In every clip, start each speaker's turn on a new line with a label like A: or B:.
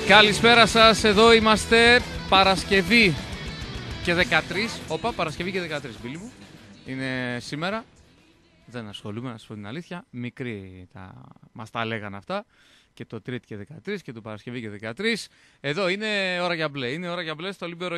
A: Καλησπέρα σας, εδώ είμαστε Παρασκευή και 13. Όπα, Παρασκευή και 13, Μπίλη μου. Είναι σήμερα. Δεν ασχολούμαι, να σου πω την αλήθεια. Μικροί μας τα λέγανε αυτά. Και το Τρίτη και 13 και το Παρασκευή και 13. Εδώ είναι ώρα για μπλε. Είναι ώρα για μπλε στο Λίμπερο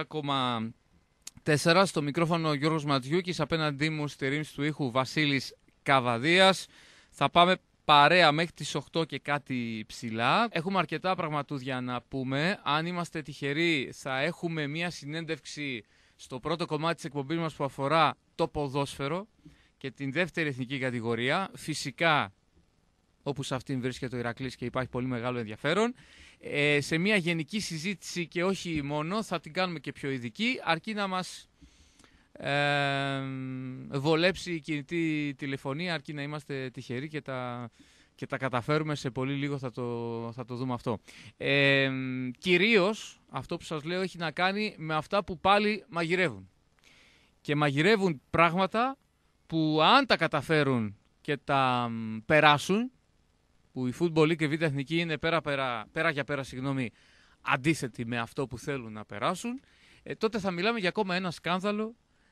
A: 107,4. Στο μικρόφωνο Γιώργος Ματζιούκης. Απέναντί μου στη ρύθμιση του ήχου Βασίλης Καβαδίας. Θα πάμε παρέα μέχρι τις 8 και κάτι ψηλά. Έχουμε αρκετά πραγματούδια να πούμε. Αν είμαστε τυχεροί θα έχουμε μια συνέντευξη στο πρώτο κομμάτι της εκπομπής μας που αφορά το ποδόσφαιρο και την δεύτερη εθνική κατηγορία. Φυσικά όπου σε αυτήν βρίσκεται ο Ηρακλής και υπάρχει πολύ μεγάλο ενδιαφέρον. Σε μια γενική συζήτηση και όχι μόνο, θα την κάνουμε και πιο ειδική, αρκεί να μας βολέψει η κινητή τηλεφωνία, αρκεί να είμαστε τυχεροί και τα καταφέρουμε. Σε πολύ λίγο θα το δούμε αυτό. Κυρίως αυτό που σας λέω έχει να κάνει με αυτά που πάλι μαγειρεύουν. Και μαγειρεύουν πράγματα που αν τα καταφέρουν και τα περάσουν, που η Football League και Β' Εθνική είναι πέρα για πέρα, αντίθετοι με αυτό που θέλουν να περάσουν, τότε θα μιλάμε για ακόμα ένα σκάνδαλο.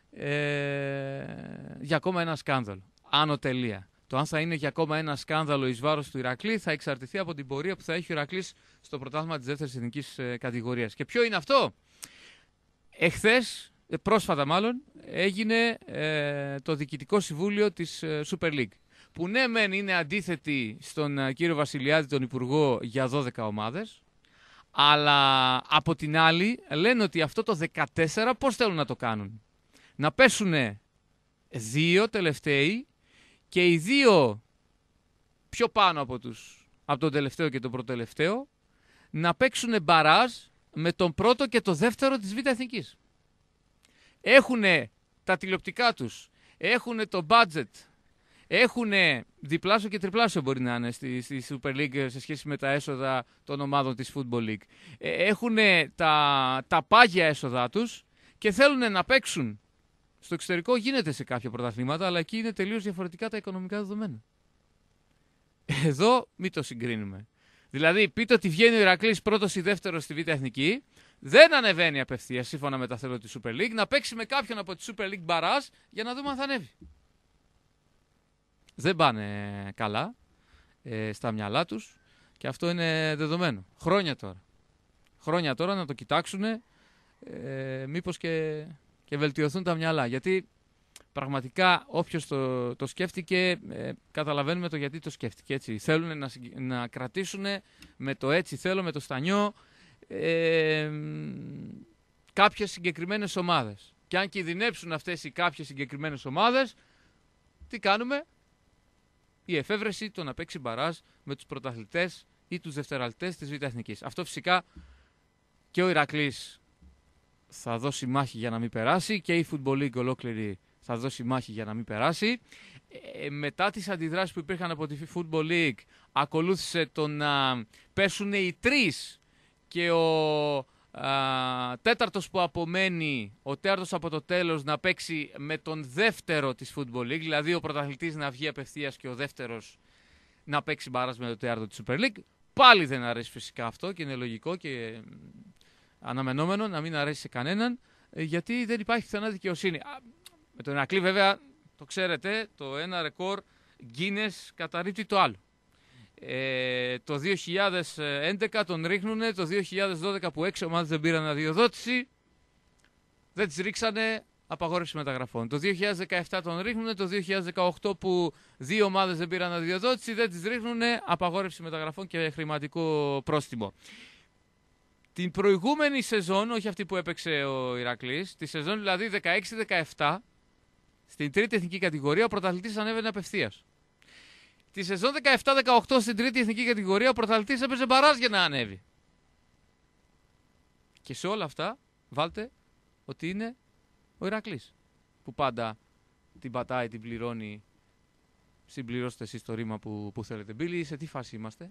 A: Για ακόμα ένα σκάνδαλο. Άνω τελεία. Το αν θα είναι για ακόμα ένα σκάνδαλο εις βάρος του Ηρακλή θα εξαρτηθεί από την πορεία που θα έχει ο Ηρακλής στο πρωτάθλημα της δεύτερης εθνικής κατηγορίας. Και ποιο είναι αυτό? Εχθές, πρόσφατα μάλλον, έγινε το Διοικητικό Συμβούλιο της Super League. Που ναι μεν είναι αντίθετη στον κύριο Βασιλιάδη, τον Υπουργό, για 12 ομάδες, αλλά από την άλλη λένε ότι αυτό το 14 πώς θέλουν να το κάνουν? Να πέσουν δύο τελευταίοι και οι δύο πιο πάνω από τον τελευταίο και τον προτελευταίο να παίξουν μπαράζ με τον πρώτο και το δεύτερο της Β' Εθνικής. Έχουν τα τηλεοπτικά τους, έχουν το budget, έχουν διπλάσιο και τριπλάσιο μπορεί να είναι στη Super League σε σχέση με τα έσοδα των ομάδων της Football League. Έχουν τα πάγια έσοδά τους και θέλουν να παίξουν. Στο εξωτερικό γίνεται σε κάποια πρωταθλήματα, αλλά εκεί είναι τελείως διαφορετικά τα οικονομικά δεδομένα. Εδώ μην το συγκρίνουμε. Δηλαδή, πείτε ότι βγαίνει ο Ηρακλής πρώτος ή δεύτερος στη Β' Εθνική, δεν ανεβαίνει απευθείας σύμφωνα με τα θέλω της Super League, να παίξει με κάποιον από τη Super League μπαράζ για να δούμε αν θα ανέβει. Δεν πάνε καλά στα μυαλά τους και αυτό είναι δεδομένο. Χρόνια τώρα να το κοιτάξουν, μήπως και βελτιωθούν τα μυαλά. Γιατί πραγματικά όποιος το σκέφτηκε, καταλαβαίνουμε το γιατί το σκέφτηκε. Έτσι. Θέλουν να κρατήσουν με το έτσι θέλω, με το στανιό, κάποιες συγκεκριμένες ομάδες. Και αν κινδυνεύσουν αυτές οι κάποιες συγκεκριμένες ομάδες, τι κάνουμε? Η εφεύρεση το να παίξει μπαράζ με τους πρωταθλητές ή τους δευτεραλτές της Β' Εθνικής. Αυτό φυσικά και ο Ηρακλής θα δώσει μάχη για να μην περάσει και η Football League ολόκληρη θα δώσει μάχη για να μην περάσει. Μετά τις αντιδράσεις που υπήρχαν από τη Football League, ακολούθησε το να πέσουν οι τρεις και ο τέταρτος που απομένει, ο τέταρτος από το τέλος, να παίξει με τον δεύτερο της Football League, δηλαδή ο πρωταθλητής να βγει απευθείας και ο δεύτερος να παίξει μπάρας με το τέταρτο της Super League. Πάλι δεν αρέσει φυσικά αυτό και είναι λογικό και αναμενόμενο να μην αρέσει σε κανέναν, γιατί δεν υπάρχει πουθενά δικαιοσύνη. Με τον Ηρακλή βέβαια, το ξέρετε, το ένα ρεκόρ Guinness καταρρίπτει το άλλο. Το 2011 τον ρίχνουνε, το 2012 που 6 ομάδες δεν πήραν αδειοδότηση, δεν τις ρίξανε, απαγόρευση μεταγραφών. Το 2017 τον ρίχνουνε, το 2018 που 2 ομάδες δεν πήραν αδειοδότηση, δεν τις ρίχνουνε, απαγόρευση μεταγραφών και χρηματικό πρόστιμο. Την προηγούμενη σεζόν, όχι αυτή που έπαιξε ο Ηρακλής, τη σεζόν δηλαδή 16-17, στην τρίτη εθνική κατηγορία ο πρωταθλητής ανέβαινε απευθείας. Τη σεζόν 17-18 στην τρίτη εθνική κατηγορία ο πρωταθλητής έπαιζε μπαράζ για να ανέβει. Και σε όλα αυτά βάλτε ότι είναι ο Ηρακλής που πάντα την πατάει, την πληρώνει. Συμπληρώστε εσείς το ρήμα που θέλετε. Μπίλη, σε τι φάση είμαστε?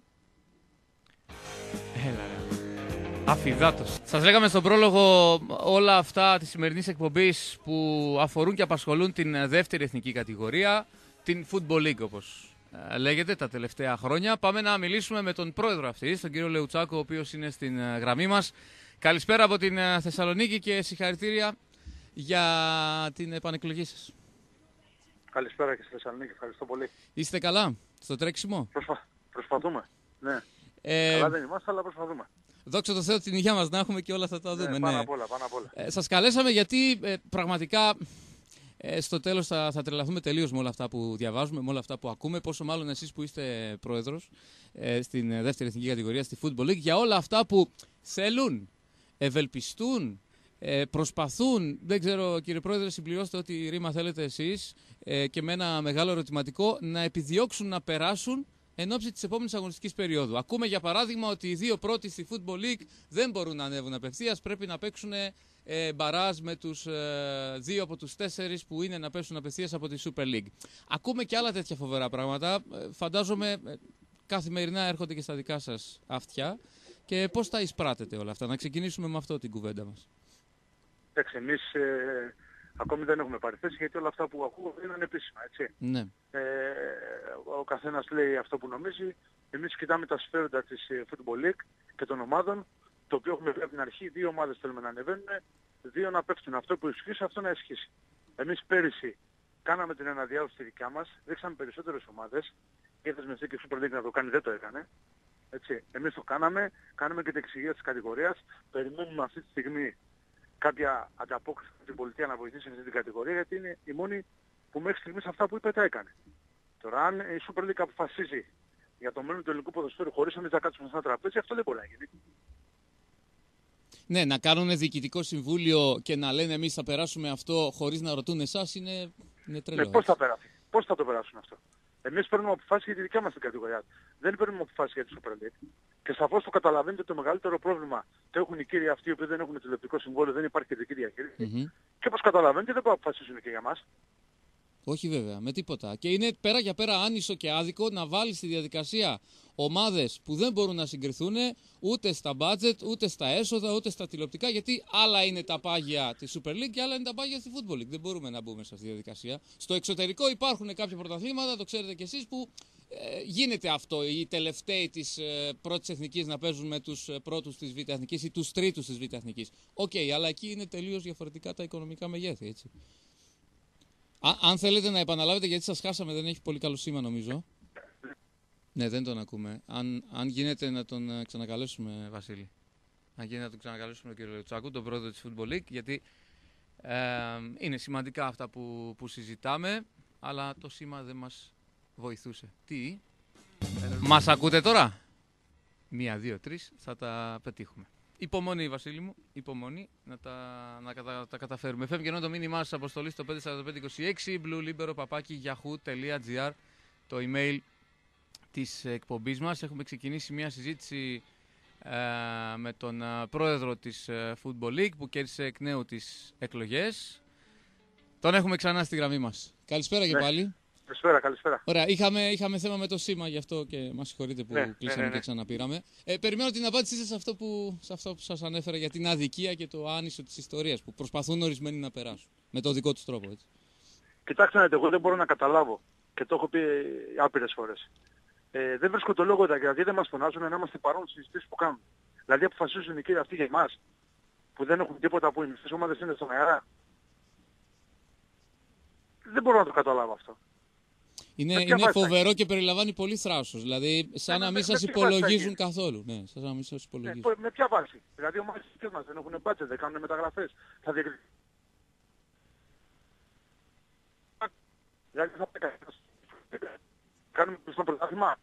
A: Έλα ρε. Αφιδάτος. Σας λέγαμε στον πρόλογο όλα αυτά της σημερινής εκπομπής που αφορούν και απασχολούν την δεύτερη εθνική κατηγορία, την Football League όπως λέγεται τα τελευταία χρόνια. Πάμε να μιλήσουμε με τον πρόεδρο αυτής, τον κύριο Λεουτσάκο, ο οποίος είναι στην γραμμή μας. Καλησπέρα από την Θεσσαλονίκη και συγχαρητήρια για την επανεκλογή σας.
B: Καλησπέρα και στη Θεσσαλονίκη, ευχαριστώ πολύ.
A: Είστε καλά στο τρέξιμο?
B: Προσπαθούμε, ναι. Καλά δεν είμαστε, αλλά προσπαθούμε.
A: Δόξα τω Θεώ, την υγεία μας να έχουμε και όλα θα τα δούμε.
B: Ναι, πάνω απ' όλα, πάνω απ' όλα.
A: Σας καλέσαμε γιατί πραγματικά στο τέλος θα τρελαθούμε τελείως με όλα αυτά που διαβάζουμε, με όλα αυτά που ακούμε. Πόσο μάλλον εσείς που είστε πρόεδρος στην δεύτερη εθνική κατηγορία, στη Football League, για όλα αυτά που θέλουν, ευελπιστούν, προσπαθούν. Δεν ξέρω, κύριε Πρόεδρε, συμπληρώστε ό,τι ρήμα θέλετε εσείς και με ένα μεγάλο ερωτηματικό, να επιδιώξουν να περάσουν εν ώψη της επόμενης αγωνιστικής περίοδου. Ακούμε για παράδειγμα ότι οι δύο πρώτοι στη Football League δεν μπορούν να ανέβουν απευθείας, πρέπει να παίξουν μπαράζ με τους δύο από τους 4 που είναι να πέσουν απευθείας από τη Super League. Ακούμε και άλλα τέτοια φοβερά πράγματα. Φαντάζομαι καθημερινά έρχονται και στα δικά σας αυτιά. Και πώς τα εισπράτετε όλα αυτά? Να ξεκινήσουμε με αυτό την κουβέντα μας.
B: Εντάξει, εμείς ακόμη δεν έχουμε πάρει θέση, γιατί όλα αυτά που ακούω είναι ανεπίσημα, έτσι.
A: Ναι.
B: Ο καθένας λέει αυτό που νομίζει. Εμείς κοιτάμε τα συμφέροντα της Football League και των ομάδων, το οποίο έχουμε πει από την αρχή. 2 ομάδες θέλουμε να ανεβαίνουν, 2 να παίξουν. Αυτό που ισχύσει, αυτό να ισχύσει. Εμείς πέρυσι κάναμε την αναδιάρθρωση στη δικιά μας, δείξαμε περισσότερες ομάδες. Η δεσμευτή και η Super League να το κάνει, δεν το έκανε. Έτσι. Εμείς το κάναμε και την εξηγία της κατηγορίας. Περιμένουμε αυτή τη στιγμή κάποια ανταπόκριση από την πολιτεία να βοηθήσει αυτή την κατηγορία, γιατί είναι η μόνη που μέχρι στιγμής αυτά που είπε τα έκανε. Τώρα, αν η Super League αποφασίζει για το μέλλον του ελληνικού ποδοσφαίρου χωρίς εμείς να κάτσουμε σε ένα τραπέζι, αυτό δεν μπορεί να γίνει.
A: Ναι, να κάνουν διοικητικό συμβούλιο και να λένε εμείς θα περάσουμε αυτό χωρίς να ρωτούν εσάς είναι τρελό.
B: Ναι, πώς θα περάσει? Πώς θα το περάσουν αυτό? Εμείς παίρνουμε αποφάσεις για τη δικιά μας την κατηγορία. Δεν παίρνουμε αποφάσεις για τη Super League. Και σαφώς το καταλαβαίνετε, το μεγαλύτερο πρόβλημα το έχουν οι κύριοι αυτοί, οι οποίοι δεν έχουν τηλεοπτικό συμβόλαιο, δεν υπάρχει κεντρική διαχείριση. Και όπως καταλαβαίνετε δεν μπορούν να αποφασίσουν και για μας.
A: Όχι βέβαια, με τίποτα. Και είναι πέρα για πέρα άνισο και άδικο να βάλει στη διαδικασία ομάδες που δεν μπορούν να συγκριθούν ούτε στα budget, ούτε στα έσοδα, ούτε στα τηλεοπτικά, γιατί άλλα είναι τα πάγια της Super League και άλλα είναι τα πάγια στη Football League. Δεν μπορούμε να μπούμε σε αυτή τη διαδικασία. Στο εξωτερικό υπάρχουν κάποια πρωταθλήματα, το ξέρετε κι εσείς, που γίνεται αυτό. Οι τελευταίοι της πρώτης εθνικής να παίζουν με τους πρώτους της Β' Εθνικής ή τους τρίτους της Β' Εθνικής. Οκ, αλλά εκεί είναι τελείως διαφορετικά τα οικονομικά μεγέθη, έτσι. Αν θέλετε να επαναλάβετε, γιατί σας χάσαμε, δεν έχει πολύ καλό σήμα νομίζω. Ναι, δεν τον ακούμε. Αν γίνεται να τον ξανακαλέσουμε, Βασίλη. Αν γίνεται να τον ξανακαλέσουμε τον κύριο Λεουτσάκου, τον πρόεδρο της Football League, γιατί είναι σημαντικά αυτά που συζητάμε, αλλά το σήμα δεν μας βοηθούσε. Τι? Μας ακούτε τώρα? 1, 2, 3, θα τα πετύχουμε. Υπομονή, Βασίλη μου, υπομονή να τα καταφέρουμε. Φεύγει ενώ το μήνυμά σας αποστολή στο 54526 bluelibero@yahoo.gr, το email της εκπομπής μας. Έχουμε ξεκινήσει μια συζήτηση με τον πρόεδρο της Football League που κέρδισε εκ νέου τις εκλογές. Τον έχουμε ξανά στη γραμμή μας. Καλησπέρα και πάλι.
B: Καλησπέρα.
A: Ωραία, είχαμε θέμα με το σήμα, γι' αυτό και μας συγχωρείτε που κλείσαμε και ξαναπήραμε. Περιμένω την απάντησή σας σε αυτό που σας ανέφερα για την αδικία και το άνισο της ιστορίας που προσπαθούν ορισμένοι να περάσουν με το δικό τους τρόπο. Έτσι.
B: Κοιτάξτε, εγώ δεν μπορώ να καταλάβω και το έχω πει άπειρες φορές. Δεν βρίσκω το λόγο γιατί δεν μας φωνάζουν να είμαστε παρόν στις συζητήσεις που κάνουν. Δηλαδή αποφασίζουν οι κύριοι αυτοί για εμάς που δεν έχουν τίποτα που οι μισές ομάδες είναι στον αέρα. Δεν μπορώ να το καταλάβω αυτό.
A: Είναι φοβερό και περιλαμβάνει πολύ θράσος. Δηλαδή, σαν να μην σας υπολογίζουν καθόλου. Ναι, σαν να μην σας υπολογίζουν.
B: Με ποια βάση? Δηλαδή, ομάδες μας δεν έχουν budget, δεν κάνουν μεταγραφές. Δηλαδή, θα κάνουμε στο πρωτάθλημα.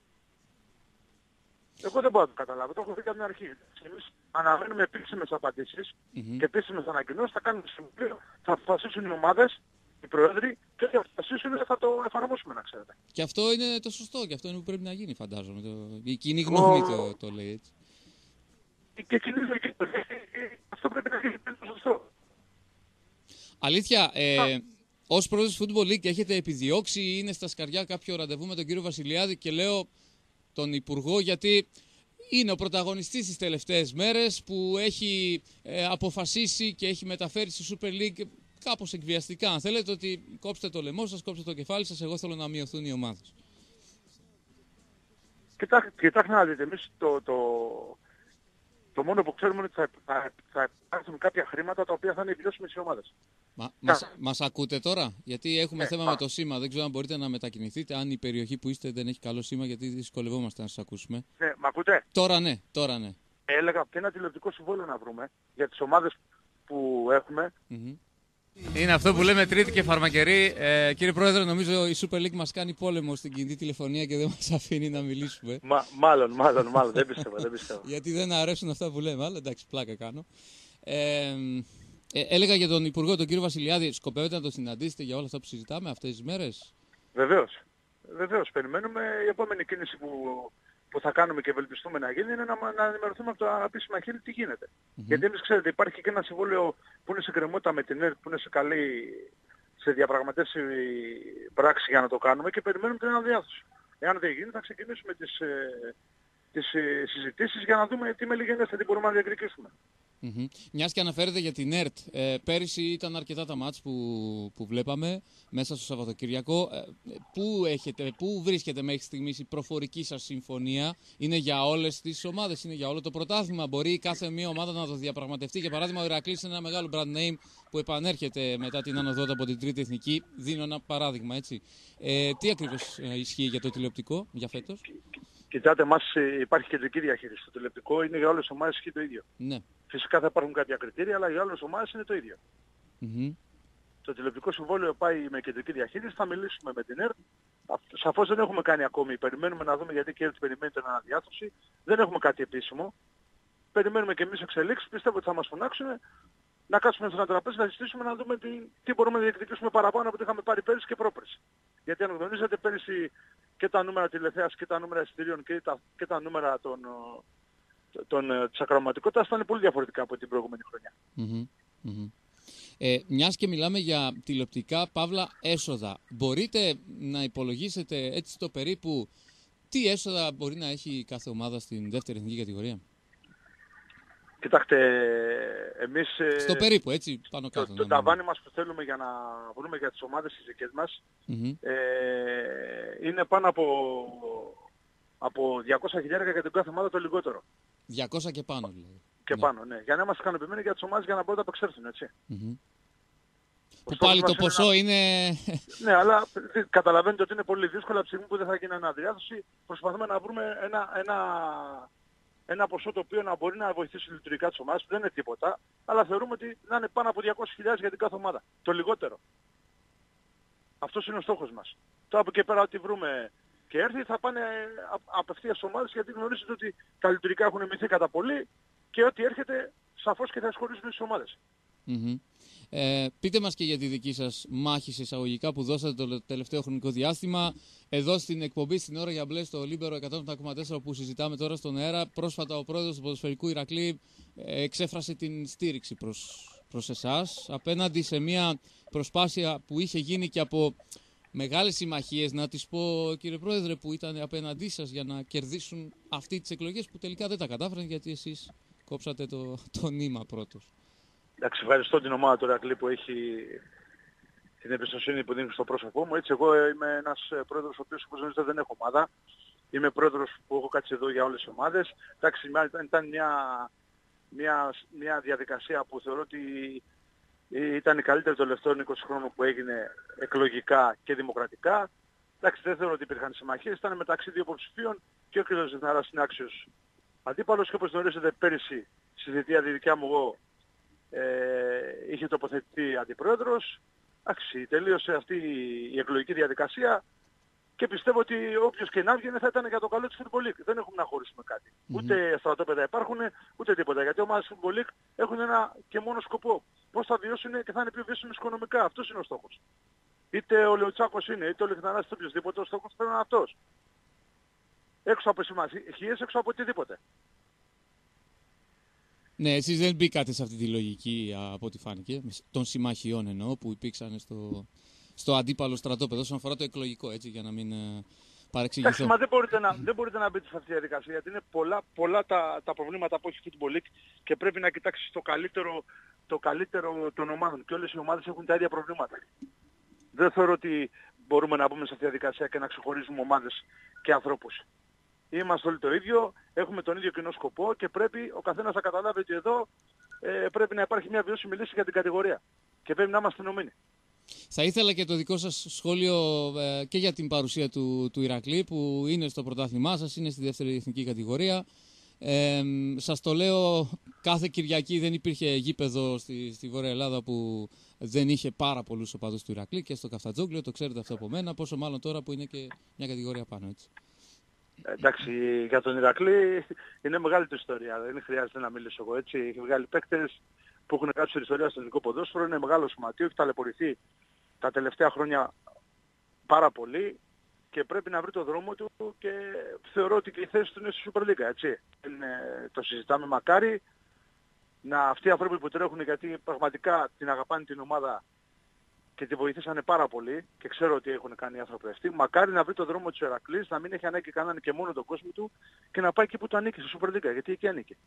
B: Εγώ δεν μπορώ να το καταλάβω. Το έχω πει από την αρχή. Εμείς αναμένουμε επίσημες απαντήσεις και επίσημες ανακοινώσεις. Θα κάνουμε συμβούλιο, θα αποφασίσουν οι ομάδες, οι πρόεδροι, και θα αποφασίσουν και θα το εφαρμόσουμε, να ξέρετε.
A: Και αυτό είναι το σωστό, και αυτό είναι που πρέπει να γίνει, φαντάζομαι. Η κοινή γνώμη το λέει έτσι.
B: Και η κοινή γνώμη το λέει. Αυτό πρέπει να γίνει, είναι το σωστό.
A: Αλήθεια, ως πρόεδρος Football League έχετε επιδιώξει ή είναι στα σκαριά κάποιο ραντεβού με τον κύριο Βασιλιάδη? Και λέω τον Υπουργό γιατί είναι ο πρωταγωνιστής τις τελευταίες μέρες που έχει αποφασίσει και έχει μεταφέρει στη Super League κάπως εκβιαστικά, αν θέλετε, ότι κόψτε το λαιμό σας, κόψτε το κεφάλι σας, εγώ θέλω να μειωθούν οι ομάδες.
B: Κοιτάξτε να δείτε, εμείς το μόνο που ξέρουμε είναι ότι θα υπάρξουν κάποια χρήματα τα οποία θα είναι βιώσιμες οι ομάδες.
A: Μας ακούτε τώρα? Γιατί έχουμε θέμα με το σήμα. Δεν ξέρω αν μπορείτε να μετακινηθείτε. Αν η περιοχή που είστε δεν έχει καλό σήμα, γιατί δυσκολευόμαστε να σας ακούσουμε.
B: Ναι, μ' ακούτε?
A: Τώρα ναι.
B: Έλεγα και ένα τηλεοπτικό συμβόλαιο να βρούμε για τις ομάδες που έχουμε.
A: Είναι αυτό που λέμε τρίτη και φαρμακερή. Κύριε Πρόεδρε, νομίζω η Super League μας κάνει πόλεμο στην κινητή τηλεφωνία και δεν μας αφήνει να μιλήσουμε.
B: Μάλλον, δεν πιστεύω.
A: Γιατί δεν αρέσουν αυτά που λέμε, αλλά εντάξει, πλάκα κάνω. Έλεγα για τον Υπουργό, τον κύριο Βασιλιάδη, σκοπεύετε να τον συναντήσετε για όλα αυτά που συζητάμε αυτές τις μέρες?
B: Βεβαίως. Περιμένουμε. Η επόμενη κίνηση που θα κάνουμε και ευελπιστούμε να γίνει είναι να ενημερωθούμε από τα επίσημα χείλη τι γίνεται. Γιατί εμείς ξέρετε, υπάρχει και ένα συμβόλαιο που είναι σε κρεμότητα με την ΕΡΤ, που είναι σε διαπραγματεύσει πράξη για να το κάνουμε και περιμένουμε την αναδιάθρωση. Εάν δεν γίνει θα ξεκινήσουμε τις συζητήσεις για να δούμε τι μελιγενέστε, τι μπορούμε να διεκδικήσουμε.
A: Μιας και αναφέρετε για την ΕΡΤ, πέρυσι ήταν αρκετά τα μάτς που βλέπαμε μέσα στο Σαββατοκυριακό. Πού βρίσκεται μέχρι στιγμής η προφορική σας συμφωνία? Είναι για όλες τις ομάδες, είναι για όλο το πρωτάθλημα? Μπορεί κάθε μία ομάδα να το διαπραγματευτεί? Για παράδειγμα, ο Ηρακλής είναι ένα μεγάλο brand name που επανέρχεται μετά την άνοδο από την Τρίτη Εθνική. Δίνω ένα παράδειγμα, έτσι. Τι ακριβώς ισχύει για το τηλεοπτικό για φέτος?
B: Κοιτάτε, εμάς υπάρχει κεντρική διαχείριση. Το τηλεοπτικό είναι για όλες τις ομάδες ισχύει το ίδιο.
A: Ναι.
B: Φυσικά θα υπάρχουν κάποια κριτήρια, αλλά για όλες τις ομάδες είναι το ίδιο. Το τηλεοπτικό συμβόλαιο πάει με κεντρική διαχείριση, θα μιλήσουμε με την ΕΡΤ. Σαφώς δεν έχουμε κάνει ακόμη. Περιμένουμε να δούμε γιατί και η ΕΡΤ περιμένει την αναδιάθρωση. Δεν έχουμε κάτι επίσημο. Περιμένουμε και εμείς εξελίξεις. Πιστεύω ότι θα μας φωνάξουν να κάτσουμε σε ένα τραπέζι, να συζητήσουμε, να δούμε τι μπορούμε να διεκδικήσουμε παραπάνω από ό,τι είχαμε πάρει πέρυσι και πρόπερσι. Γιατί αν γνωρίζετε, πέρυσι και τα νούμερα τηλεθέασης και τα νούμερα εισιτηρίων και τα νούμερα της ακροματικότητας ήταν πολύ διαφορετικά από την προηγούμενη χρονιά.
A: Μιας και μιλάμε για τηλεοπτικά παύλα έσοδα, μπορείτε να υπολογίσετε έτσι το περίπου τι έσοδα μπορεί να έχει κάθε ομάδα στην δεύτερη εθνική κατηγορία?
B: Κοιτάξτε, εμείς
A: στο περίπου, έτσι, πάνω κάτω.
B: Το ταβάνι μας που θέλουμε για να βρούμε για τις ομάδες τις δικές μας είναι πάνω από 200.000 για την κάθε ομάδα το λιγότερο.
A: 200 και πάνω δηλαδή.
B: Και πάνω, ναι. Για να είμαστε ικανοποιημένοι για τις ομάδες για να μπορούν να απεξέλθουν, έτσι.
A: Που πάλι το ποσό είναι...
B: Ναι, αλλά καταλαβαίνετε ότι είναι πολύ δύσκολο από τη στιγμή που δεν θα γίνει αναδιάθρωση. Προσπαθούμε να βρούμε ένα ποσό το οποίο να μπορεί να βοηθήσει λειτουργικά τις ομάδες, που δεν είναι τίποτα, αλλά θεωρούμε ότι να είναι πάνω από 200.000 για την κάθε ομάδα. Το λιγότερο. Αυτός είναι ο στόχος μας. Τώρα από εκεί πέρα ό,τι βρούμε και έρθει θα πάνε απευθείας στις ομάδες, γιατί γνωρίζετε ότι τα λειτουργικά έχουν μειωθεί κατά πολύ και ό,τι έρχεται σαφώς και θα εισχωρήσουν στις ομάδες.
A: Πείτε μας και για τη δική σας μάχη σε εισαγωγικά που δώσατε το τελευταίο χρονικό διάστημα. Εδώ στην εκπομπή στην ώρα για μπλε στο Λίμπερο 100,4 που συζητάμε τώρα στον αέρα, πρόσφατα ο πρόεδρος του ποδοσφαιρικού Ηρακλή εξέφρασε την στήριξη προς εσάς απέναντι σε μια προσπάθεια που είχε γίνει και από μεγάλες συμμαχίες, να τις πω κύριε Πρόεδρε, που ήταν απέναντί σας για να κερδίσουν αυτή τις εκλογές που τελικά δεν τα κατάφεραν γιατί εσείς κόψατε το νήμα πρώτος.
B: Εντάξει, ευχαριστώ την ομάδα του Ηρακλή που έχει την εμπιστοσύνη που δίνει στο πρόσωπό μου. Έτσι, εγώ είμαι ένας πρόεδρος ο οποίος, όπως γνωρίζετε, δεν έχω ομάδα. Είμαι πρόεδρος που έχω κάτσει εδώ για όλες τις ομάδες. Εντάξει, ήταν μια διαδικασία που θεωρώ ότι ήταν η καλύτερη των τελευταίων 20 χρόνων που έγινε εκλογικά και δημοκρατικά. Εντάξει, δεν θεωρώ ότι υπήρχαν συμμαχίες. Ήταν μεταξύ δύο υποψηφίων και ο κ. Ζευναράς είναι άξιος αντίπαλος και όπως γνωρίζετε πέρυσι στη θητεία τη δικιά μου εγώ είχε τοποθετηθεί αντιπρόεδρος. Εντάξει, τελείωσε αυτή η εκλογική διαδικασία και πιστεύω ότι όποιος και να βγαίνει θα ήταν για το καλό της Football League. Δεν έχουμε να χωρίσουμε κάτι. Ούτε στρατόπεδα υπάρχουν, ούτε τίποτα. Γιατί οι ομάδες Football League έχουν ένα και μόνο σκοπό. Πώς θα βιώσουν και θα είναι πιο βιώσιμες οικονομικά. Αυτός είναι ο στόχος. Είτε ο Λεωτσάκος είναι, είτε ο Λιχναράς, είτε οποιοσδήποτε, ο στόχος πρέπει να είναι αυτός. Έξω από συμμαχίες, έξω από οτιδήποτε.
A: Ναι, εσείς δεν μπήκατε σε αυτή τη λογική από ό,τι φάνηκε, των συμμαχιών εννοώ, που υπήρξαν στο αντίπαλο στρατόπεδο, όσον αφορά το εκλογικό, έτσι, για να μην παρεξηγηθώ.
B: Εντάξει, μα δεν μπορείτε να μπείτε σε αυτή τη διαδικασία, γιατί είναι πολλά τα προβλήματα που έχει η Football League και πρέπει να κοιτάξεις το καλύτερο των ομάδων. Και όλες οι ομάδες έχουν τα ίδια προβλήματα. Δεν θεωρώ ότι μπορούμε να μπούμε σε αυτή τη διαδικασία και να ξεχωρίζουμε ομάδες και ανθρώπους. είμαστε όλοι το ίδιο, έχουμε τον ίδιο κοινό σκοπό και πρέπει ο καθένας να καταλάβει ότι εδώ πρέπει να υπάρχει μια βιώσιμη λύση για την κατηγορία και πρέπει να είμαστε ενωμένοι.
C: Θα ήθελα και το δικό σας σχόλιο και για την παρουσία του Ηρακλή, που είναι στο πρωτάθλημά σας, είναι στη δεύτερη εθνική κατηγορία. Σας το λέω, κάθε Κυριακή δεν υπήρχε γήπεδο στη Βόρεια Ελλάδα που δεν είχε πάρα πολλούς οπαδούς του Ηρακλή, και στο Καφτατζόγλιο, το ξέρετε αυτό από μένα, πόσο μάλλον τώρα που είναι και μια κατηγορία πάνω, έτσι.
B: Εντάξει, για τον Ηρακλή είναι μεγάλη του ιστορία, δεν χρειάζεται να μιλήσω εγώ, έτσι. Έχει βγάλει παίκτες που έχουν γράψει ιστορία στο ελληνικό ποδόσφαιρο, είναι μεγάλο σωματείο, έχει ταλαιπωρηθεί τα τελευταία χρόνια πάρα πολύ και πρέπει να βρει το δρόμο του και θεωρώ ότι και η θέση του είναι στη Super League, έτσι. Το συζητάμε, μακάρι να αυτοί οι άνθρωποι που τρέχουν, γιατί πραγματικά την αγαπάνε την ομάδα και τη βοηθήσανε πάρα πολύ και ξέρω ότι έχουν κάνει οι άνθρωποι αυτοί, μακάρι να βρει το δρόμο της Ηρακλής, να μην έχει ανάγκη κανέναν και μόνο τον κόσμο του και να πάει εκεί που του ανήκει, στη Super League, γιατί εκεί ανήκει.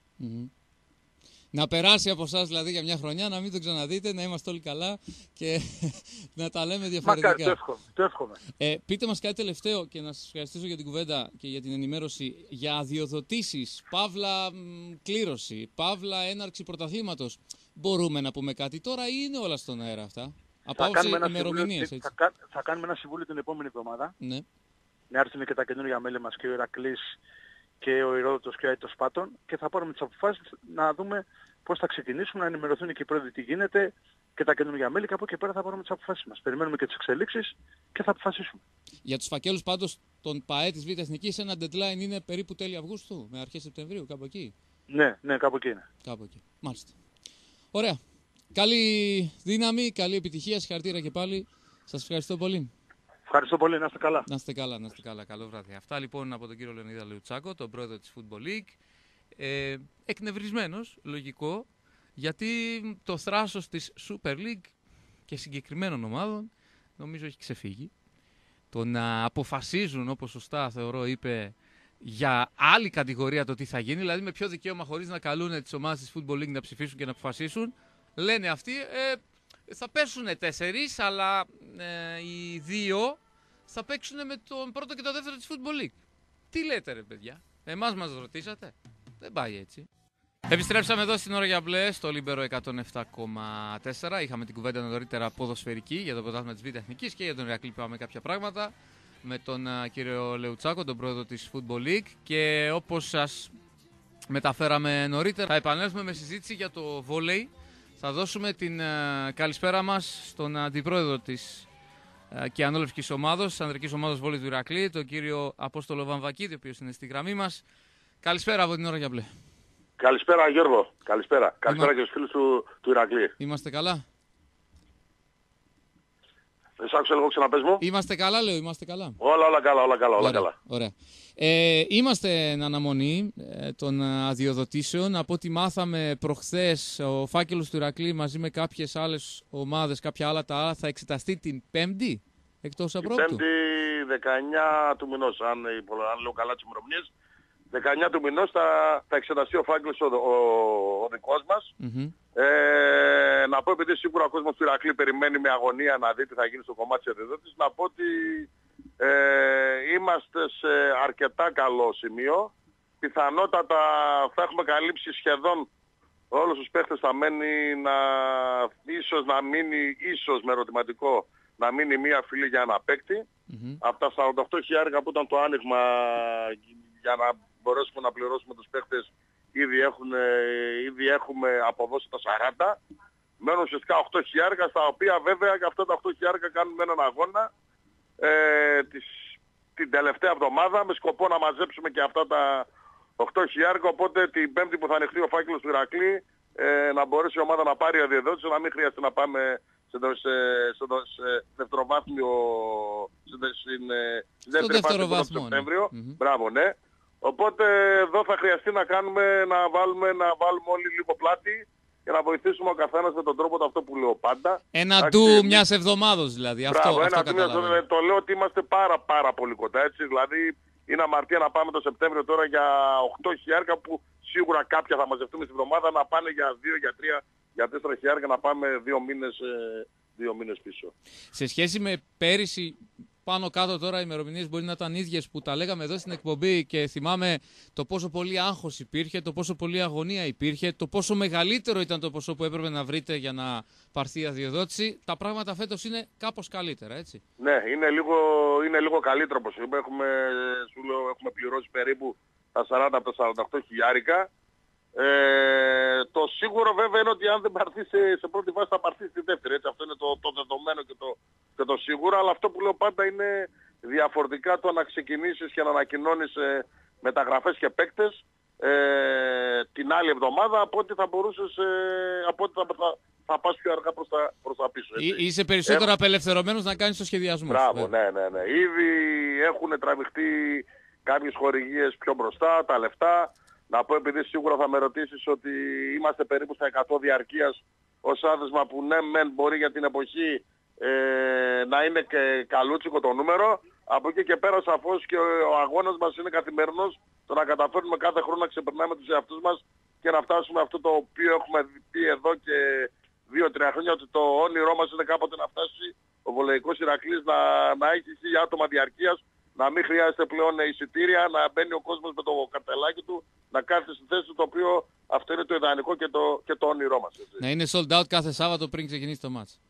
C: Να περάσει από εσάς δηλαδή για μια χρονιά, να μην το ξαναδείτε, να είμαστε όλοι καλά και να τα λέμε διαφορετικά.
B: Μακάρι, το εύχομαι.
C: Πείτε μας κάτι τελευταίο και να σας ευχαριστήσω για την κουβέντα και για την ενημέρωση. Για αδειοδοτήσεις, παύλα κλήρωση, παύλα έναρξη πρωταθλήματος, μπορούμε να πούμε κάτι τώρα ή είναι όλα στον αέρα αυτά? Από άποψη ημερομηνίες, έτσι.
B: Θα κάνουμε ένα συμβούλιο την επόμενη εβδομάδα.
C: Ναι.
B: Να έρθουν και τα καινούργια μέλη μας, και ο Ηρακλής και ο Ηρόδοτος και ο Αίτος Πάτων, και θα πάρουμε τις αποφάσεις να δούμε πώς θα ξεκινήσουμε, να ενημερωθούν και οι πρόεδροι τι γίνεται και τα καινούργια μέλη, και από εκεί πέρα θα πάρουμε τις αποφάσεις μας. Περιμένουμε και τις εξελίξεις και θα αποφασίσουμε.
C: Για τους φακέλους πάντως των ΠΑΕ της Β' Εθνικής ένα deadline είναι περίπου τέλη Αυγούστου με αρχές Σεπτεμβρίου, κάπου εκεί.
B: Ναι, κάπου εκεί είναι.
C: Κάπου εκεί. Μάλιστα. Ωραία. Καλή δύναμη, καλή επιτυχία, συγχαρητήρια και πάλι. Σας ευχαριστώ πολύ.
B: Ευχαριστώ πολύ, να είστε καλά.
C: Να είστε καλά, να είστε
A: καλά. Καλό βράδυ. Αυτά λοιπόν από τον κύριο Λεωνίδα Λεουτσάκο, τον πρόεδρο της Football League. Εκνευρισμένος, λογικό, γιατί το θράσος της Super League και συγκεκριμένων ομάδων νομίζω έχει ξεφύγει. Το να αποφασίζουν, όπως σωστά θεωρώ είπε, για άλλη κατηγορία το τι θα γίνει, δηλαδή με ποιο δικαίωμα, χωρίς να καλούν τις ομάδες της Football League να ψηφίσουν και να αποφασίσουν, λένε αυτοί θα πέσουν 4, αλλά οι 2 θα παίξουν με τον πρώτο και τον δεύτερο της Football League. Τι λέτε ρε παιδιά, εμάς μας ρωτήσατε? Δεν πάει έτσι. Επιστρέψαμε εδώ στην ώρα για μπλε, στο Λίμπερο 107,4. Είχαμε την κουβέντα νωρίτερα ποδοσφαιρική για το πρωτάθλημα της Β' Εθνικής και για τον Ηρακλή είπαμε κάποια πράγματα με τον κύριο Λεουτσάκο, τον πρόεδρο της Football League, και όπως σας μεταφέραμε νωρίτερα θα επανέλθουμε με συζήτηση για το βόλεϊ. Θα δώσουμε την καλησπέρα μας στον αντιπρόεδρο της και ανώλευκης ομάδος, της ανδρικής ομάδος βόλεϊ του Ηρακλή, τον κύριο Απόστολο Βαμβακίδη, ο οποίος είναι στη γραμμή μας. Καλησπέρα από την ώρα για μπλε.
D: Καλησπέρα Γιώργο, καλησπέρα. Καλησπέρα και στους φίλους του Ηρακλή.
C: Είμαστε καλά.
D: Σ' άκουσα λίγο, ξαναπες μου.
C: Είμαστε καλά, λέω, είμαστε καλά.
D: Όλα καλά.
C: Ωραία. Είμαστε εν αναμονή των αδειοδοτήσεων. Από ό,τι μάθαμε προχθές, ο φάκελος του Ηρακλή μαζί με κάποιες άλλες ομάδες, κάποια άλλα θα εξεταστεί την Πέμπτη, εκτός απρόπτου.
D: Την Πέμπτη 19 του μηνός, αν λέω καλά τις ημερομηνίες. 19 του μηνός θα εξεταστεί ο φάκελος ο δικός μας. Να πω, επειδή σίγουρα ο κόσμος του Ηρακλή περιμένει με αγωνία να δει τι θα γίνει στο κομμάτι της αδειοδότησης, να πω ότι είμαστε σε αρκετά καλό σημείο. Πιθανότατα θα έχουμε καλύψει σχεδόν όλους τους παίχτες. Θα μένει ίσως να μείνει, με ερωτηματικό, να μείνει μία φυλή για ένα παίκτη. Από τα 48.000 που ήταν το άνοιγμα για να μπορέσουμε να πληρώσουμε τους παίχτες, ήδη έχουμε αποδώσει τα 40. Μένουν ουσιαστικά 8.000, στα οποία βέβαια και αυτά τα 8.000 κάνουμε έναν αγώνα την τελευταία εβδομάδα με σκοπό να μαζέψουμε και αυτά τα 8.000. Οπότε την Πέμπτη που θα ανοιχτεί ο φάκελος του Ηρακλή να μπορέσει η ομάδα να πάρει αδειοδότηση, να μην χρειάζεται να πάμε σε δευτεροβάθμιο, στην δεύτερη φάση του Σεπτέμβριο. Μπράβο, ναι. Οπότε εδώ θα χρειαστεί να βάλουμε όλοι λίγο πλάτη και να βοηθήσουμε ο καθένας με τον τρόπο αυτό που λέω πάντα.
C: Ένα ντου μιας εβδομάδος δηλαδή.
D: Μπράβο, το λέω ότι είμαστε πάρα πολύ κοντά, έτσι. Δηλαδή είναι αμαρτία να πάμε το Σεπτέμβριο τώρα για 8.000 που σίγουρα κάποια θα μαζευτούμε στην εβδομάδα, να πάνε για 2, για 3, για 4.000 να πάμε 2 μήνες πίσω.
C: Σε σχέση με πέρυσι, πάνω κάτω τώρα οι ημερομηνίες μπορεί να ήταν ίδιες που τα λέγαμε εδώ στην εκπομπή και θυμάμαι το πόσο πολύ άγχος υπήρχε, το πόσο πολύ αγωνία υπήρχε, το πόσο μεγαλύτερο ήταν το ποσό που έπρεπε να βρείτε για να πάρθει η αδειοδότηση. Τα πράγματα φέτος είναι κάπως καλύτερα, έτσι.
D: Ναι, είναι λίγο καλύτερο όπως είπα. Έχουμε πληρώσει περίπου τα 40 από τα 48 χιλιάρικα. Το σίγουρο βέβαια είναι ότι αν δεν πάρθει σε πρώτη φάση θα πάρθει στη δεύτερη. Έτσι, αυτό είναι το δεδομένο και το σίγουρο. Αλλά αυτό που λέω πάντα είναι διαφορετικά το να ξεκινήσεις και να ανακοινώνεις μεταγραφές και παίκτες την άλλη εβδομάδα από ότι θα μπορούσες, από ότι θα πας πιο αργά προς τα πίσω. Έτσι.
C: Είσαι περισσότερο απελευθερωμένος να κάνεις το σχεδιασμό.
D: Μπράβο, ναι. Ήδη έχουν τραβηχτεί κάποιες χορηγίες πιο μπροστά, τα λεφτά. Να πω, επειδή σίγουρα θα με ρωτήσεις, ότι είμαστε περίπου στα 100 διαρκείας ως άδεσμα που ναι μεν μπορεί για την εποχή να είναι και καλούτσικο το νούμερο. Από εκεί και πέρα σαφώς και ο αγώνας μας είναι καθημερινός, το να καταφέρνουμε κάθε χρόνο να ξεπερνάμε τους εαυτούς μας και να φτάσουμε αυτό το οποίο έχουμε πει εδώ και 2-3 χρόνια, ότι το όνειρό μας είναι κάποτε να φτάσει ο Βολεϊκός Ηρακλής να έχει 1000 άτομα διαρκείας, να μην χρειάζεται πλέον εισιτήρια, να μπαίνει ο κόσμος με το καρτελάκι του, να κάθεται στη θέση του, το οποίο αυτό είναι το ιδανικό και το όνειρό μας. Έτσι.
C: Να είναι sold out κάθε Σάββατο πριν ξεκινήσει το μάτς.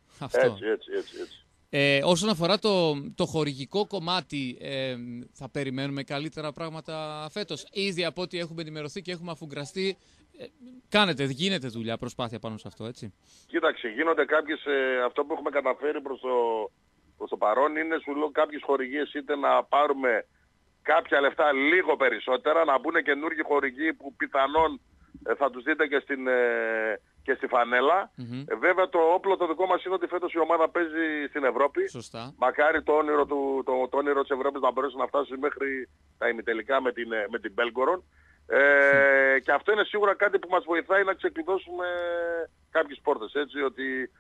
D: Έτσι.
C: Όσον αφορά το χορηγικό κομμάτι, θα περιμένουμε καλύτερα πράγματα φέτος. Ήδη από ό,τι έχουμε ενημερωθεί και έχουμε αφουγκραστεί, γίνεται δουλειά, προσπάθεια πάνω σε αυτό, έτσι.
D: Κοίταξε, γίνονται κάποιες, αυτό που έχουμε καταφέρει προς το παρόν είναι, σου λέω, κάποιες χορηγίες, είτε να πάρουμε κάποια λεφτά λίγο περισσότερα, να μπουν καινούργιοι χορηγοί που πιθανόν θα τους δείτε και στη φανέλα. Βέβαια το όπλο το δικό μας είναι ότι φέτος η ομάδα παίζει στην Ευρώπη.
C: Σωστά.
D: Μακάρι το όνειρο της Ευρώπης να μπορέσει να φτάσει μέχρι τα ημιτελικά με την Belgorod. Και αυτό είναι σίγουρα κάτι που μας βοηθάει να ξεκλειδώσουμε κάποιες πόρτες. Έτσι, ότι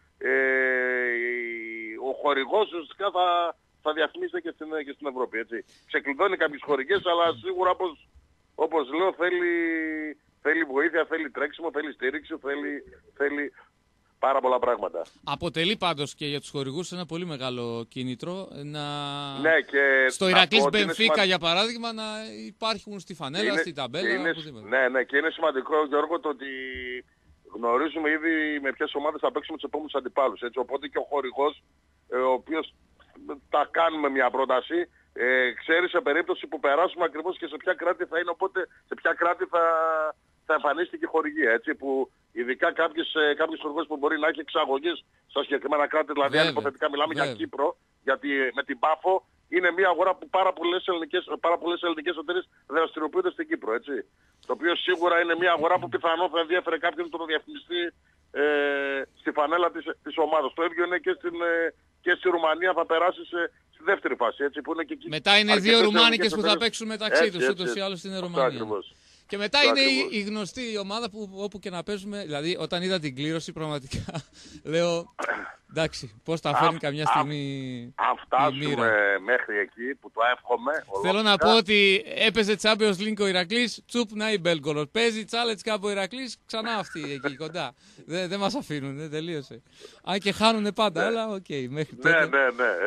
D: ο χορηγός ουσιαστικά θα διαφημίσει και στην Ευρώπη. Έτσι. Ξεκλειδώνει κάποιες χορηγίες, αλλά σίγουρα όπως λέω θέλει βοήθεια, θέλει τρέξιμο, θέλει στήριξη, θέλει πάρα πολλά πράγματα.
C: Αποτελεί πάντως και για τους χορηγούς ένα πολύ μεγάλο κίνητρο
D: ναι, και
C: στο Ηρακλής Μπενφίκα για παράδειγμα να υπάρχουν στη φανέλα, στην ταμπέλα.
D: Ναι, και είναι σημαντικό, Γιώργο, το ότι γνωρίζουμε ήδη με ποιες ομάδες θα παίξουμε τους επόμενους αντιπάλους. Έτσι, οπότε και ο χορηγός, ο οποίος θα κάνουμε μια πρόταση, ξέρει σε περίπτωση που περάσουμε ακριβώς και σε ποια κράτη θα είναι, οπότε σε ποια κράτη θα εμφανίσει και η χορηγία. Έτσι, που ειδικά κάποιες χορηγίες που μπορεί να έχει εξαγωγές στα συγκεκριμένα κράτη, δηλαδή αν υποθετικά μιλάμε για Κύπρο, γιατί με την Πάφο είναι μια αγορά που πάρα πολλές ελληνικές εταιρείες δραστηριοποιούνται στην Κύπρο. Έτσι. Το οποίο σίγουρα είναι μια αγορά που πιθανόν θα ενδιαφέρει κάποιον το διαφημιστή στη φανέλα της ομάδας. Το ίδιο είναι και στη Ρουμανία, θα περάσει στη δεύτερη φάση. Έτσι, που είναι και
C: μετά είναι δύο Ρουμάνικες που θα παίξουν μεταξύ τους, ούτως ή άλλως στην Ρουμανία. Και μετά είναι η γνωστή ομάδα που όπου και να παίζουμε, δηλαδή όταν είδα την κλήρωση πραγματικά λέω εντάξει, πώς τα φέρνει καμιά στιγμή
D: αν φτάσουμε μέχρι εκεί που το εύχομαι.
C: Θέλω να πω ότι έπαιζε Champions League ο Ηρακλής, τσουπ να η Belgorod. Παίζει Challenge Cup ο Ηρακλής, ξανά αυτοί εκεί κοντά. Δεν μας αφήνουν, δεν τελείωσε. Αν και χάνουνε πάντα, αλλά οκ. Μέχρι τότε.
D: Ναι,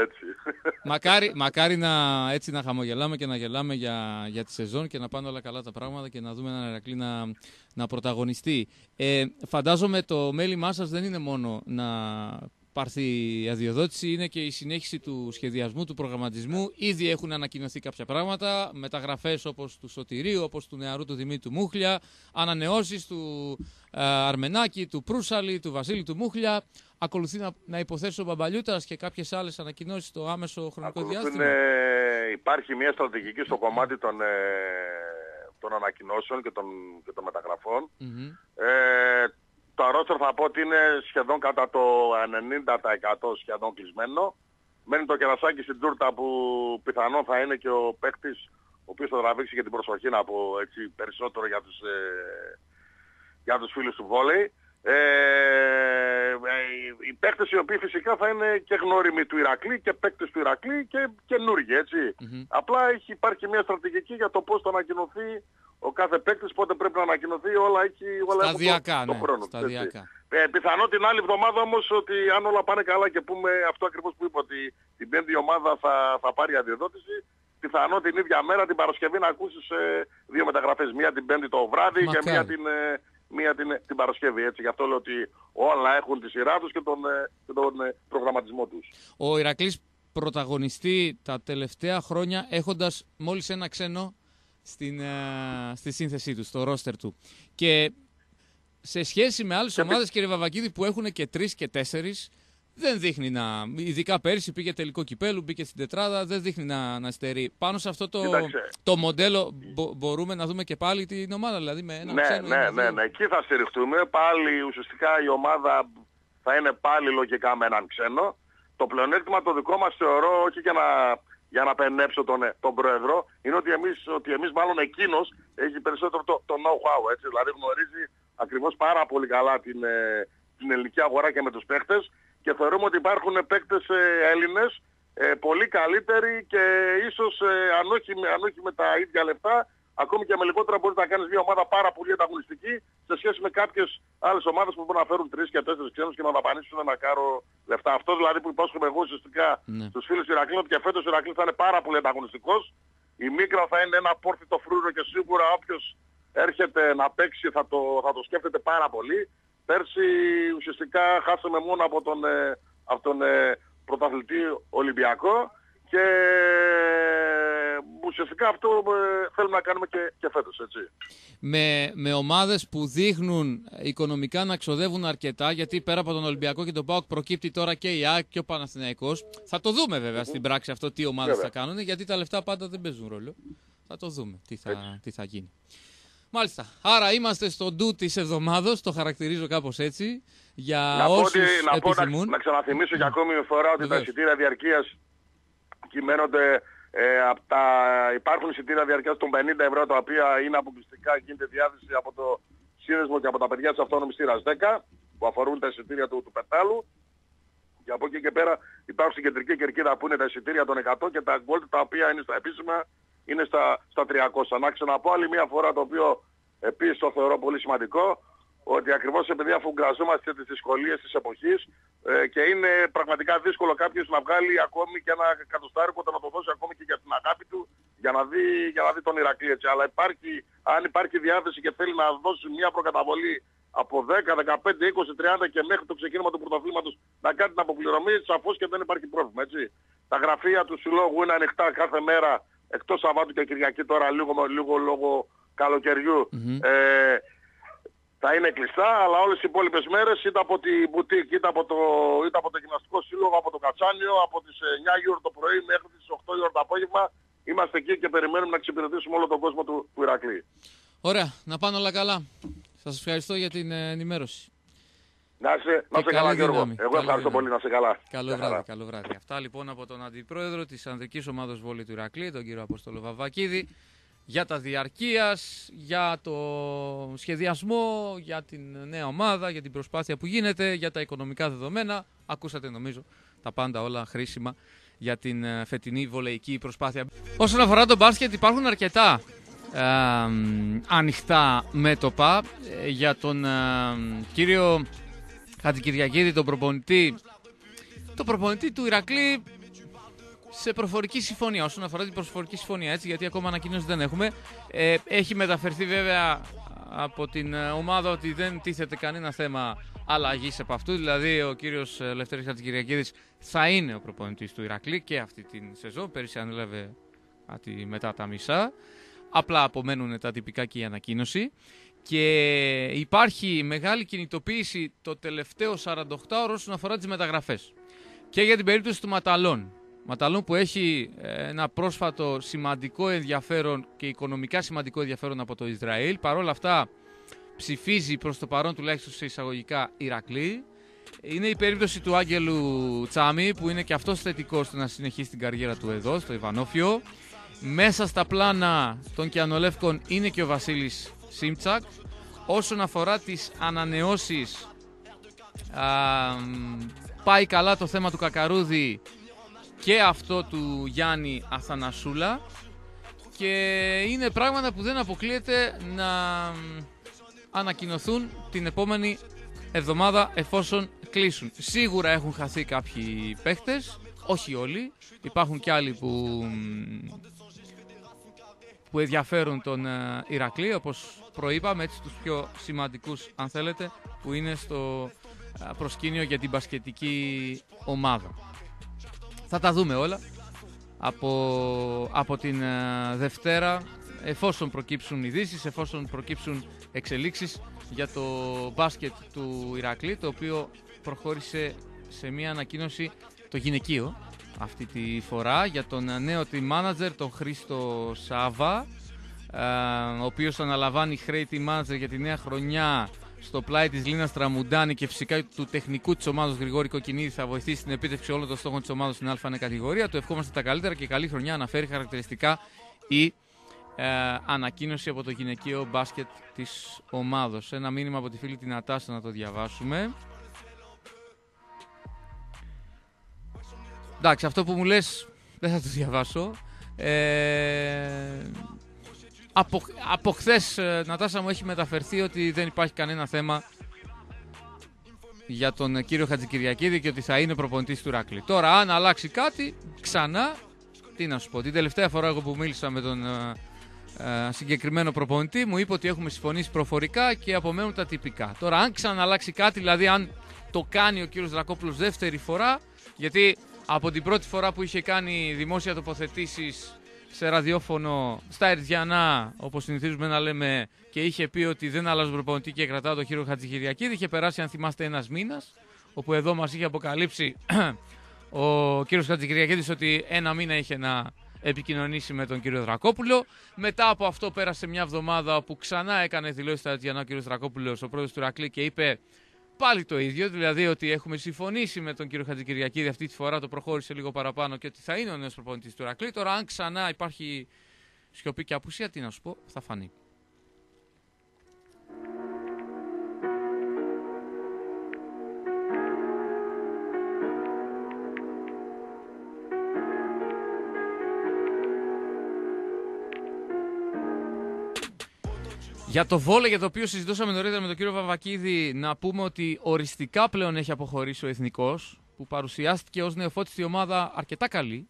D: έτσι.
C: Μακάρι έτσι να χαμογελάμε και να γελάμε για τη σεζόν και να πάνε όλα καλά τα πράγματα και να δούμε έναν Ηρακλή να πρωταγωνιστεί. Φαντάζομαι το μέλημά σας δεν είναι μόνο να πάρθει η αδειοδότηση, είναι και η συνέχιση του σχεδιασμού, του προγραμματισμού. Ήδη έχουν ανακοινωθεί κάποια πράγματα, μεταγραφές όπως του Σωτηρίου, όπως του νεαρού του Δημήτρη του Μούχλια, ανανεώσεις του Αρμενάκη, του Προύσαλη, του Βασίλη του Μούχλια. Ακολουθεί να υποθέσει ο Μπαμπαλιούτας και κάποιες άλλες ανακοινώσεις στο άμεσο χρονικό διάστημα.
D: Υπάρχει μια στρατηγική στο κομμάτι των ανακοινώσεων και των μεταγραφών. Το ρόστερ θα πω ότι είναι σχεδόν κατά το 90% σχεδόν κλεισμένο. Μένει το κερασάκι στην τούρτα που πιθανόν θα είναι και ο παίκτης ο οποίος θα τραβήξει και την προσοχή, να πω έτσι, περισσότερο για τους φίλους του βόλεϊ. Οι παίκτες οι οποίοι φυσικά θα είναι και γνώριμοι του Ηρακλή και παίκτες του Ηρακλή και καινούργοι, έτσι. Απλά υπάρχει μια στρατηγική για το πώς θα ανακοινωθεί ο κάθε παίκτης, πότε πρέπει να ανακοινωθεί, όλα έχουν το χρόνο. Πιθανό την άλλη εβδομάδα όμως ότι αν όλα πάνε καλά και πούμε αυτό ακριβώς που είπα, ότι την πέμπτη ομάδα θα πάρει αδειοδότηση, πιθανό την ίδια μέρα την Παρασκευή να ακούσεις δύο μεταγραφές. Μία την Πέμπτη το βράδυ και μία την Παρασκευή. Έτσι. Γι' αυτό λέω ότι όλα έχουν τη σειρά τους και τον προγραμματισμό τους.
C: Ο Ηρακλής πρωταγωνιστεί τα τελευταία χρόνια έχοντας μόλις ένα ξένο στη σύνθεσή του, στο ρόστερ του. Και σε σχέση με άλλες ομάδες, κύριε Βαβακίδη, που έχουν και 3 και 4, δεν δείχνει να. Ειδικά πέρσι πήγε τελικό κυπέλου, μπήκε στην τετράδα, δεν δείχνει να στερεί. Πάνω σε αυτό το μοντέλο μπορούμε να δούμε και πάλι την ομάδα, δηλαδή με ένα ξένο.
D: Ναι, εκεί θα στηριχτούμε. Πάλι ουσιαστικά η ομάδα θα είναι πάλι λογικά με έναν ξένο. Το πλεονέκτημα το δικό μας θεωρώ, όχι για να πενέψω τον πρόεδρο, είναι ότι εμείς μάλλον εκείνος έχει περισσότερο το know-how, έτσι, δηλαδή γνωρίζει ακριβώς πάρα πολύ καλά την ελληνική αγορά και με τους παίχτες και θεωρούμε ότι υπάρχουν παίχτες Έλληνες πολύ καλύτεροι και ίσως αν όχι με τα ίδια λεφτά, ακόμη και με λιγότερα μπορείς να κάνεις μια ομάδα πάρα πολύ ανταγωνιστική σε σχέση με κάποιες άλλες ομάδες που μπορούν να φέρουν 3 και 4 ξένους και να δαπανίσουν ένα κάρο λεφτά. Αυτό δηλαδή που υπόσχομαι εγώ ουσιαστικά στους φίλους του Ηρακλή, ότι και φέτος ο Ηρακλής θα είναι πάρα πολύ ανταγωνιστικός. Η Μίκρα θα είναι ένα πόρθητο φρούριο και σίγουρα όποιος έρχεται να παίξει θα το σκέφτεται πάρα πολύ. Πέρσι ουσιαστικά χάσαμε μόνο από τον πρωταθλητή Ολυμπιακό και ουσιαστικά αυτό θέλουμε να κάνουμε και φέτος, έτσι.
C: Με ομάδες που δείχνουν οικονομικά να ξοδεύουν αρκετά, γιατί πέρα από τον Ολυμπιακό και τον ΠΑΟΚ προκύπτει τώρα και η ΑΕΚ και ο Παναθηναϊκός. Θα το δούμε βέβαια στην πράξη αυτό τι ομάδες θα κάνουν, γιατί τα λεφτά πάντα δεν παίζουν ρόλο. Θα το δούμε τι θα γίνει. Μάλιστα. Άρα είμαστε στο ντου της εβδομάδος, το χαρακτηρίζω κάπως έτσι, για όσους επιθυμούν.
D: Να ξαναθυμίσω για ακόμη μια φορά ότι τα εισιτήρια διαρκείας κυμαίνονται υπάρχουν εισιτήρια διαρκείας των 50 ευρώ, τα οποία είναι αποκλειστικά, γίνεται διάθεση από το σύνδεσμο και από τα παιδιά της αυτόνομης θύρας 10, που αφορούν τα εισιτήρια του πετάλου. Και από εκεί και πέρα υπάρχουν στην κεντρική κερκίδα που είναι τα εισιτήρια των 100 και τα gold, τα οποία είναι στα επίσημα, είναι στα 300. Να ξαναπώ άλλη μια φορά, το οποίο επίσης το θεωρώ πολύ σημαντικό, ότι ακριβώς επειδή αφουγκραζόμαστε τις δυσκολίες της εποχής και είναι πραγματικά δύσκολο κάποιος να βγάλει ακόμη και ένα εκατοστάρικο, να το δώσει ακόμη και για την αγάπη του, για να δει τον Ηρακλή, έτσι. Αλλά αν υπάρχει διάθεση και θέλει να δώσει μια προκαταβολή από 10, 15, 20, 30 και μέχρι το ξεκίνημα του πρωταθλήματος να κάνει την αποπληρωμή, σαφώς και δεν υπάρχει πρόβλημα, έτσι. Τα γραφεία του συλλόγου είναι ανοιχτά κάθε μέρα, εκτός Σαββάτου και Κυριακή, τώρα λίγο λόγω καλοκαιριού. Θα είναι κλειστά, αλλά όλες οι υπόλοιπες μέρες, είτε από την μπουτίκ, είτε από το γυμναστικό σύλλογο, από το Κατσάνιο, από τις 9 η ώρα το πρωί μέχρι τις 8 η ώρα το απόγευμα, είμαστε εκεί και περιμένουμε να εξυπηρετήσουμε όλο τον κόσμο του Ηρακλή.
C: Ωραία, να πάνε όλα καλά. Σας ευχαριστώ για την ενημέρωση.
D: Να σε καλά, Γιώργο. Εγώ ευχαριστώ πολύ, να σε καλά.
C: Καλό βράδυ. Αυτά λοιπόν από τον Αντιπρόεδρο της Ανδρικής Ομάδος Βόλεϊ του Ηρακλή, τον κύριο Απόστολο Βαβακίδη, για τα διαρκείας, για το σχεδιασμό, για την νέα ομάδα, για την προσπάθεια που γίνεται, για τα οικονομικά δεδομένα. Ακούσατε νομίζω τα πάντα όλα χρήσιμα για την φετινή βολεϊκή προσπάθεια. Όσον αφορά το μπάσκετ, υπάρχουν αρκετά ανοιχτά μέτωπα για τον κύριο Χατζικυριακίδη, τον προπονητή του Ηρακλή, σε προφορική συμφωνία. Όσον αφορά την προφορική συμφωνία, έτσι, γιατί ακόμα ανακοίνωση δεν έχουμε. Έχει μεταφερθεί βέβαια από την ομάδα ότι δεν τίθεται κανένα θέμα αλλαγής από αυτού. Δηλαδή ο κύριος Λευτέρης Χατζικυριακίδης θα είναι ο προπονητής του Ηρακλή και αυτή την σεζόν. Πέρυσι ανέλαβε μετά τα μισά. Απλά απομένουν τα τυπικά και η ανακοίνωση. Και υπάρχει μεγάλη κινητοποίηση το τελευταίο 48ωρο όσον αφορά τις μεταγραφές. Και για την περίπτωση του Ματαλών που έχει ένα πρόσφατο σημαντικό ενδιαφέρον και οικονομικά σημαντικό ενδιαφέρον από το Ισραήλ. Παρ' όλα αυτά ψηφίζει προς το παρόν, τουλάχιστον σε εισαγωγικά, Ηρακλή. Είναι η περίπτωση του Άγγελου Τσάμι, που είναι και αυτός θετικός στο να συνεχίσει την καριέρα του εδώ, στο Ιβανόφιο. Μέσα στα πλάνα των Κιανολεύκων είναι και ο Βασίλης Σίμτσακ. Όσον αφορά τις ανανεώσεις, πάει καλά το θέμα του Κακαρούδη και αυτό του Γιάννη Αθανασούλα, και είναι πράγματα που δεν αποκλείεται να ανακοινωθούν την επόμενη
A: εβδομάδα εφόσον κλείσουν. Σίγουρα έχουν χαθεί κάποιοι παίχτες, όχι όλοι. Υπάρχουν κι άλλοι που ενδιαφέρουν τον Ηρακλή, όπως προείπαμε, έτσι τους πιο σημαντικούς αν θέλετε, που είναι στο προσκήνιο για την μπασκετική ομάδα. Θα τα δούμε όλα από την Δευτέρα, εφόσον προκύψουν ειδήσεις, εφόσον προκύψουν εξελίξεις για το μπάσκετ του Ηρακλή, το οποίο προχώρησε σε μια ανακοίνωση το γυναικείο αυτή τη φορά για τον νέο team manager, τον Χρήστο Σάβα, ο οποίος αναλαμβάνει χρέη team manager για τη νέα χρονιά στο πλάι της Λίνας Τραμουντάνη και φυσικά του τεχνικού της ομάδας Γρηγόρη Κοκκινίδη. Θα βοηθήσει στην επίτευξη όλων των στόχων της ομάδας στην Α1 κατηγορία. Του ευχόμαστε τα καλύτερα και καλή χρονιά, αναφέρει χαρακτηριστικά η ανακοίνωση από το γυναικείο μπάσκετ της ομάδος. Ένα μήνυμα από τη φίλη την Νατάσα να το διαβάσουμε. Εντάξει, αυτό που μου λες δεν θα το διαβάσω. Από χθες, Νατάσα, μου έχει μεταφερθεί ότι δεν υπάρχει κανένα θέμα για τον κύριο Χατζικυριακίδη και ότι θα είναι προπονητής του Ηρακλή. Τώρα, αν αλλάξει κάτι, ξανά, τι να σου πω. Την τελευταία φορά εγώ που μίλησα με τον συγκεκριμένο προπονητή, μου είπε ότι έχουμε συμφωνήσει προφορικά και απομένουν τα τυπικά. Τώρα, αν ξαναλλάξει κάτι, δηλαδή αν το κάνει ο κύριος Δρακόπουλος δεύτερη φορά, γιατί από την πρώτη φορά που είχε κάνει δημόσια τοποθετήσεις σε ραδιόφωνο στα Ερτζιανά, όπως συνηθίζουμε να λέμε, και είχε πει ότι δεν αλλάζουν προπονητή και κρατάω τον κύριο Χατζικυριακίδη, είχε περάσει, αν θυμάστε, ένας μήνας, όπου εδώ μας είχε αποκαλύψει ο κύριος Χατζικυριακίδης ότι ένα μήνα είχε να επικοινωνήσει με τον κύριο Δρακόπουλο. Μετά από αυτό πέρασε μια εβδομάδα που ξανά έκανε δηλώσεις στα Ερτζιανά ο κύριος Δρακόπουλος, ο πρόεδρος του Ηρακλή, και είπε πάλι το ίδιο, δηλαδή ότι έχουμε συμφωνήσει με τον κύριο Χατζικυριακίδη, αυτή τη φορά το προχώρησε λίγο παραπάνω και ότι θα είναι ο νέος προπονητής του Ηρακλή. Τώρα, αν ξανά υπάρχει σιωπή και απουσία, τι να σου πω, θα φανεί. Για το βόλεϊ, για το οποίο συζητούσαμε νωρίτερα με τον κύριο Βαβακίδη, να πούμε ότι οριστικά πλέον έχει αποχωρήσει ο Εθνικός, που παρουσιάστηκε ως νεοφώτιστη ομάδα αρκετά καλή.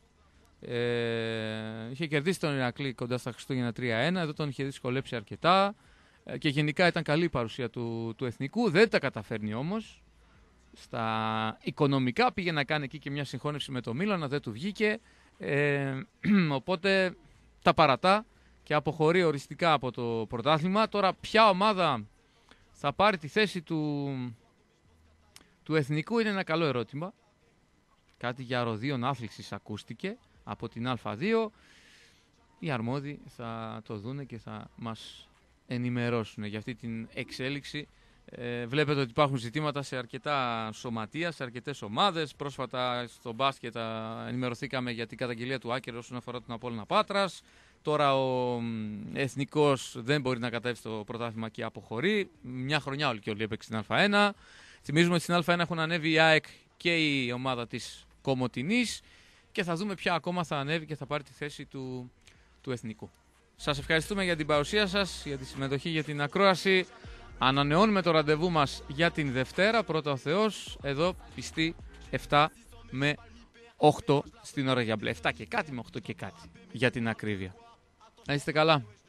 A: Είχε κερδίσει τον Ηρακλή κοντά στα Χριστούγεννα 3-1, εδώ τον είχε δυσκολέψει αρκετά και γενικά ήταν καλή η παρουσία του Εθνικού. Δεν τα καταφέρνει όμως. Στα οικονομικά πήγε να κάνει εκεί και μια συγχώνευση με το Μίλανα, δεν του βγήκε. Οπότε τα παρατά και αποχωρεί οριστικά από το πρωτάθλημα. Τώρα ποια ομάδα θα πάρει τη θέση του Εθνικού είναι ένα καλό ερώτημα. Κάτι για ροδίων άθλησης ακούστηκε από την Α2. Οι αρμόδιοι θα το δούνε και θα μας ενημερώσουν για αυτή την εξέλιξη. Βλέπετε ότι υπάρχουν ζητήματα σε αρκετά σωματεία, σε αρκετές ομάδες. Πρόσφατα στο μπάσκετ ενημερωθήκαμε για την καταγγελία του Άκερ όσον αφορά τον Απόλλωνα Πάτρας. Τώρα ο Εθνικός δεν μπορεί να κατέβει στο πρωτάθλημα και αποχωρεί. Μια χρονιά όλοι και όλοι έπαιξε στην Α1. Θυμίζουμε ότι στην Α1 έχουν ανέβει η ΑΕΚ και η ομάδα της Κομοτηνής και θα δούμε ποια ακόμα θα ανέβει και θα πάρει τη θέση του Εθνικού. Σας ευχαριστούμε για την παρουσία σας, για τη συμμετοχή, για την ακρόαση. Ανανεώνουμε το ραντεβού μας για την Δευτέρα, πρώτα ο Θεός, εδώ πιστή 7 με 8 στην ώρα για μπλε. 7 και κάτι με 8 και κάτι για την ακρίβεια. Να είστε καλά.